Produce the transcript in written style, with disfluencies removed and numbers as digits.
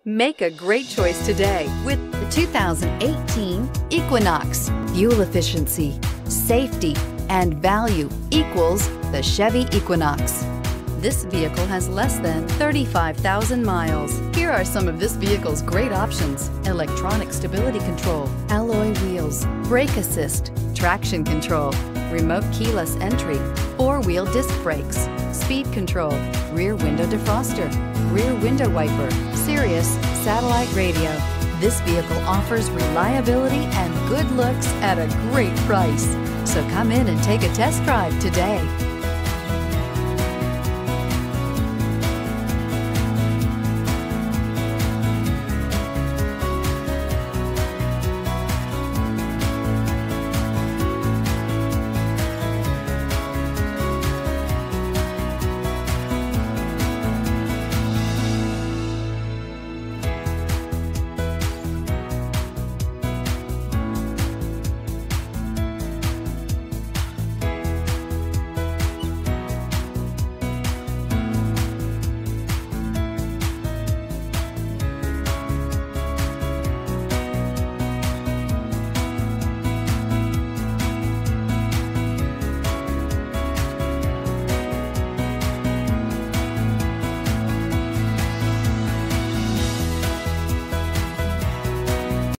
Make a great choice today with the 2018 Equinox. Fuel efficiency, safety, and value equals the Chevy Equinox. This vehicle has less than 35,000 miles. Here are some of this vehicle's great options: electronic stability control, alloy wheels, brake assist, traction control, remote keyless entry, four-wheel disc brakes, speed control, rear window defroster, rear window wiper, Sirius satellite radio. This vehicle offers reliability and good looks at a great price. So come in and take a test drive today.